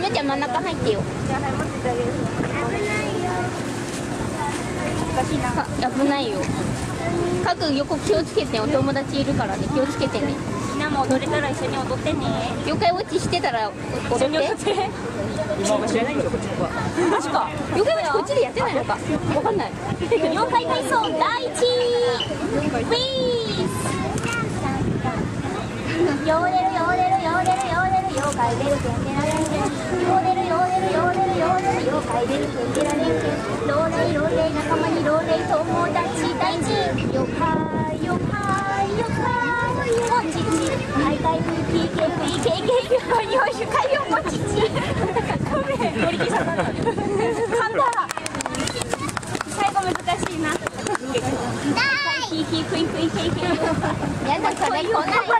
みおちゃん真ん中入ってよ。 じゃあはい持っててあげる。難しいな。 危ないよ。かく横気をつけて、お友達いるからね、気をつけてね。 みんなも踊れたら一緒に踊ってね。 妖怪ウォッチしてたら踊って。 今は知らないけどこっちは。 マジか。妖怪ウォッチこっちでやってないのか。わかんない。 妖怪体操第一。ウィース。ヨーデルヨーデルヨーデルヨーデル妖怪出るてんてられんけん。ヨーデルヨーデルヨーデルヨーデル妖怪出るてんてられんけん。ローレイローレイ仲間にローレイ友達大事。よかよかよかもちち。ハイタイム PKPKK よしかよもちち。ごめん森木さん噛んだ。最後難しいな。キーキークイクイケイケ。 やだ、それ来ない。